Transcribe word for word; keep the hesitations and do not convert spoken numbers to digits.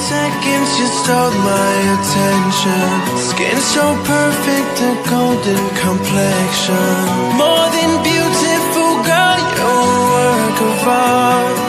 seconds you stole my attention. Skin so perfect, a golden complexion. More than beautiful, girl, you're a work of art.